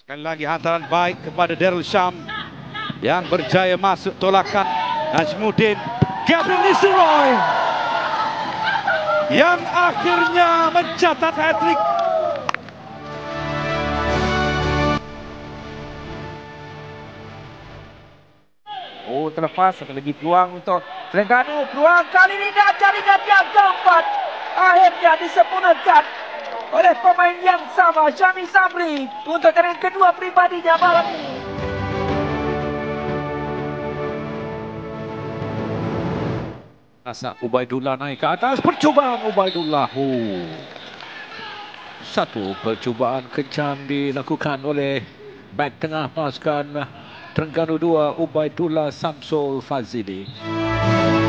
Sekali lagi hantaran baik kepada Daryl Sham yang berjaya masuk tolakan Najmuddin. Gabriel Nisroy yang akhirnya mencatat hat-trick. Oh, terlepas satu lagi peluang untuk Terengganu. Peluang kali ini dah jadi yang keempat. Akhirnya disempurnakan oleh pemain yang sama, Syami Sabri, untuk jaringan kedua pribadinya malam ini. Rasa Ubaidullah naik ke atas. Percubaan Ubaidullah. Satu percubaan kejam dilakukan oleh bek tengah pasukan Terengganu 2, Ubaidullah Samsul Fazili.